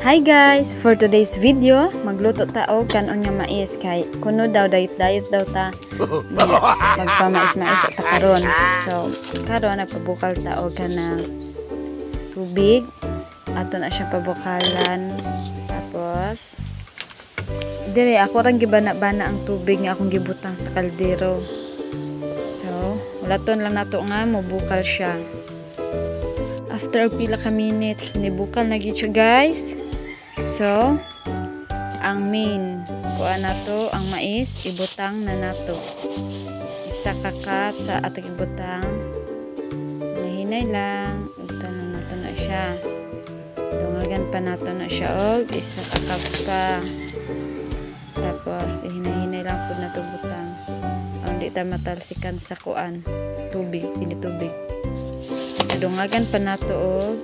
Hi guys! For today's video, magluto ta og kanon nga mais kay kuno daw diet daw ta. Magpamais-mais ta karon. So, karon nagpabukal ta og kanang tubig. Ato na siya pabukalan. Tapos dire ako rang gibana-bana ang tubig nga akong gibutang sa kaldero. So, ulaton lang nato nga mobukal siya. After pila ka minutes, nibukal na gid siya guys. So, ang main kuha nato ang mais, ibutang na nato. Isa ka cup sa atong ibutang. Nahinay lang, ibutang na nato na siya. Dungagan pa nato na siya og isa ka cup pa. Tapos ihinay-hinay lang pud nato butang. Ang di ta matalsikan sa kuan, tubig, ini tubig. Dungagan pa nato og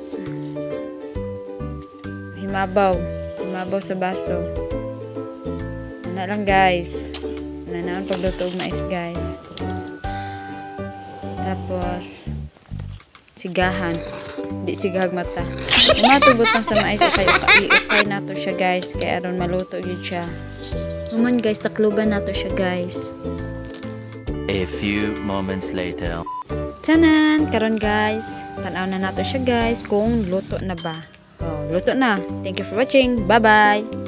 himabaw sa baso. Ano lang guys, ano na ang pagluto og mais guys. Tapos sigahan, di sigahag mata. Matubutang sa mais ukay nato siya guys, kaya aron maluto gyud siya. Human guys, takluban nato siya guys. A few moments later. Tanan, karon guys, tanaw na nato siya guys kung luto na ba. Oh, luto na. Thank you for watching. Bye-bye.